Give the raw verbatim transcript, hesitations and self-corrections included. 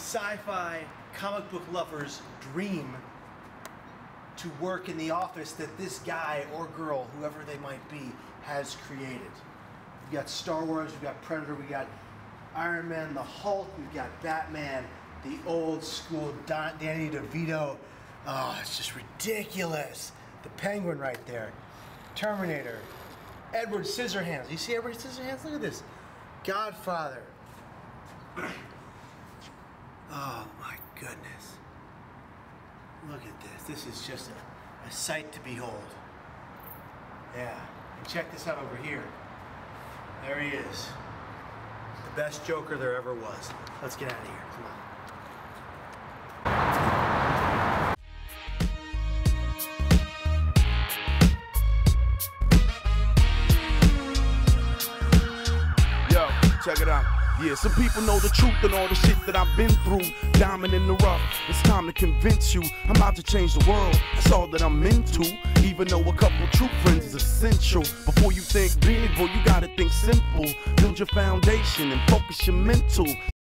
sci-fi comic book lovers' dream to work in the office that this guy or girl, whoever they might be, has created. We've got Star Wars, we've got Predator, we got Iron Man, the Hulk, we've got Batman, the old school Don, Danny DeVito. Oh, it's just ridiculous. The Penguin right there. Terminator. Edward Scissorhands. You see Edward Scissorhands? Look at this. Godfather. Oh my goodness. Look at this. This is just a, a sight to behold. Yeah. And check this out over here. There he is. The best Joker there ever was. Let's get out of here. Come on. Check it out. Yeah, some people know the truth and all the shit that I've been through. Diamond in the rough, it's time to convince you I'm about to change the world, that's all that I'm into. Even though a couple true friends is essential. Before you think big, boy, you gotta think simple. Build your foundation and focus your mental.